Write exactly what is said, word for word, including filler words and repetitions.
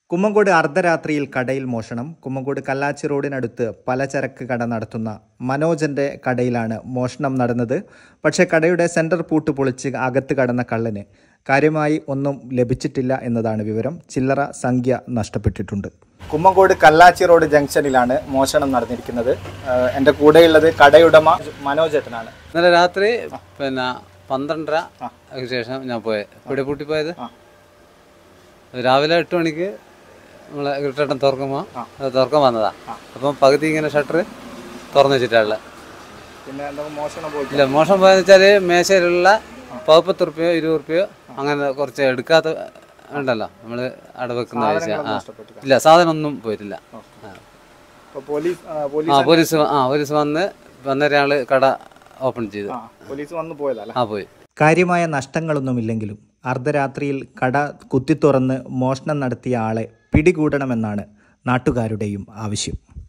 കുമ്മങ്കോട് അർദ്ധരാത്രിയിൽ കടയിൽ മോഷണം. കുമ്മങ്കോട് കല്ലാച്ചി റോഡിനടുത്ത് പലചരക്ക് കട നടത്തുന്ന മനോജന്റെ കടയിലാണ് മോഷണം നടന്നത്. പക്ഷേ കടയുടെ സെന്റർ പൂട്ട് പൊളിച്ച് അകത്ത് കടന്ന കള്ളന് കാര്യമായി ഒന്നും ലഭിച്ചിട്ടില്ല എന്നതാണ് വിവരം. ചില്ലറ സംഖ്യ നഷ്ടപ്പെട്ടിട്ടുണ്ട്. കുമ്മങ്കോട് കല്ലാച്ചി റോഡ് ജംഗ്ഷനിലാണ് മോഷണം നടന്നിരിക്കുന്നത്. എൻ്റെ കൂടെയുള്ളത് കടയുടമ മനോജേട്ടനാണ്. ഇന്നലെ രാത്രി പിന്നെ പന്ത്രണ്ടര ശേഷം ഞാൻ പോയത് ഇവിടെ പൂട്ടി പോയത്. രാവിലെ എട്ട് മണിക്ക് നമ്മളെ ഇരുട്ടേട്ടൻ തുറക്കുമ്പോൾ അത് തുറക്കാൻ വന്നതാ. അപ്പം പകുതി ഇങ്ങനെ ഷട്ടർ തുറന്നു വെച്ചിട്ടുള്ള ഇല്ല മോശം പോയെന്ന് വെച്ചാൽ മേശയിലുള്ള പതിപ്പത്ത് റുപ്യോ ഇരുപത് റുപ്യോ അങ്ങനെ കുറച്ച് എടുക്കാത്ത ഉണ്ടല്ലോ നമ്മൾ അവിടെ വെക്കുന്ന പൈസ. ആ ഇല്ല സാധനം ഒന്നും പോയിട്ടില്ല. ആ പോലീസ് ആ പോലീസ് വന്ന് വന്നൊരാള് കട ഓപ്പൺ ചെയ്തു. ആ പോയി. കാര്യമായ നഷ്ടങ്ങളൊന്നുമില്ലെങ്കിലും അർദ്ധരാത്രിയിൽ കട കുത്തിത്തുറന്ന് മോഷണം നടത്തിയ ആളെ പിടികൂടണമെന്നാണ് നാട്ടുകാരുടെയും ആവശ്യം.